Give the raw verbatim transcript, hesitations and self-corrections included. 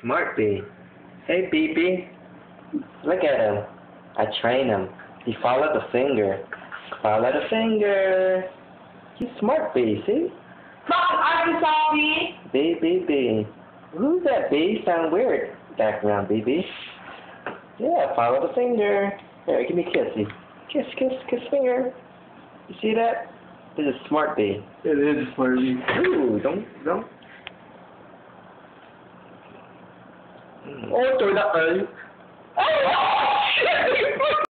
Smart bee. Hey, B B. Look at him. I train him. He followed the finger. Follow the finger. He's smart bee, see? Mom, Arkansas bee. B, B, B. Who's that bee? Sound weird. Background, B, B. Yeah, follow the finger. Here, give me a kiss. Kiss, kiss, kiss finger. You see that? This is smart bee. It is smart bee. Ooh, don't, don't. Oh, tôi đã ấy.